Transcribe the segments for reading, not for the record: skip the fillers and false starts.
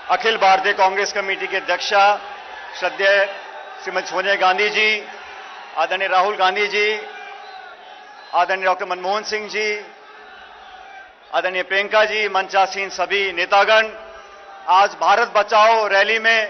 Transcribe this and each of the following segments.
Akhil Bharatiya Congress committee के अध्यक्षा श्रद्धेय श्रीमती सोनिया गांधी जी, आदरणीय राहुल गांधी जी, आदरणीय डॉक्टर मनमोहन सिंह जी, आदरणीय प्रियंका जी, मंचासीन सभी नेतागण, आज भारत बचाओ रैली में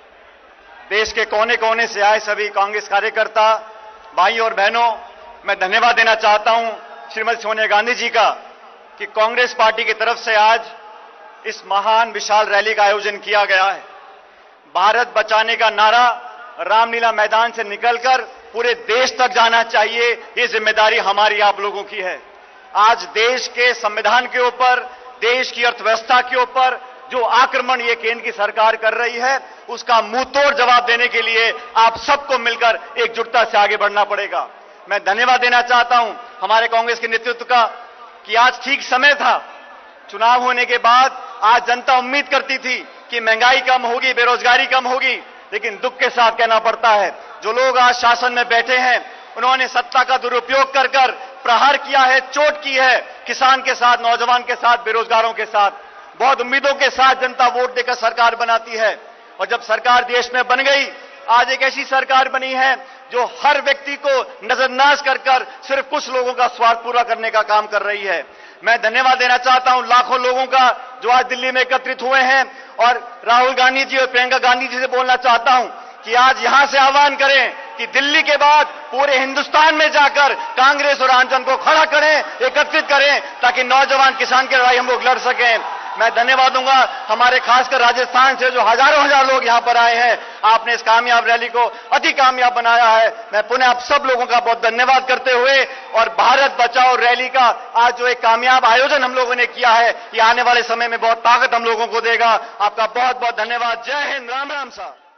देश के कोने कोने से आए सभी कांग्रेस कार्यकर्ता भाई और बहनों, मैं धन्यवाद देना चाहता हूं श्रीमती सोनिया गांधी जी का कि कांग्रेस पार्टी की तरफ से आज इस महान विशाल रैली का आयोजन किया गया है। भारत बचाने का नारा रामलीला मैदान से निकलकर पूरे देश तक जाना चाहिए, ये जिम्मेदारी हमारी आप लोगों की है। आज देश के संविधान के ऊपर, देश की अर्थव्यवस्था के ऊपर जो आक्रमण ये केंद्र की सरकार कर रही है, उसका मुंहतोड़ जवाब देने के लिए आप सबको मिलकर एकजुटता से आगे बढ़ना पड़ेगा। मैं धन्यवाद देना चाहता हूं हमारे कांग्रेस के नेतृत्व का कि आज ठीक समय था। चुनाव होने के बाद आज जनता उम्मीद करती थी कि महंगाई कम होगी, बेरोजगारी कम होगी, लेकिन दुख के साथ कहना पड़ता है जो लोग आज शासन में बैठे हैं उन्होंने सत्ता का दुरुपयोग कर कर प्रहार किया है, चोट की है किसान के साथ, नौजवान के साथ, बेरोजगारों के साथ। बहुत उम्मीदों के साथ जनता वोट देकर सरकार बनाती है और जब सरकार देश में बन गई, आज एक ऐसी सरकार बनी है जो हर व्यक्ति को नजरअंदाज कर कर सिर्फ कुछ लोगों का स्वार्थ पूरा करने का काम कर रही है। मैं धन्यवाद देना चाहता हूं लाखों लोगों का जो आज दिल्ली में एकत्रित हुए हैं और राहुल गांधी जी और प्रियंका गांधी जी से बोलना चाहता हूं कि आज यहां से आह्वान करें कि दिल्ली के बाद पूरे हिंदुस्तान में जाकर कांग्रेस और आंदोलन को खड़ा करें, एकत्रित करें ताकि नौजवान किसान की लड़ाई हम लोग लड़ सकें। मैं धन्यवाद दूंगा हमारे खासकर राजस्थान से जो हजारों हजार लोग यहां पर आए हैं, आपने इस कामयाब रैली को अति कामयाब बनाया है। मैं पुनः आप सब लोगों का बहुत धन्यवाद करते हुए और भारत बचाओ रैली का आज जो एक कामयाब आयोजन हम लोगों ने किया है, ये आने वाले समय में बहुत ताकत हम लोगों को देगा। आपका बहुत बहुत धन्यवाद। जय हिंद, राम राम साहब।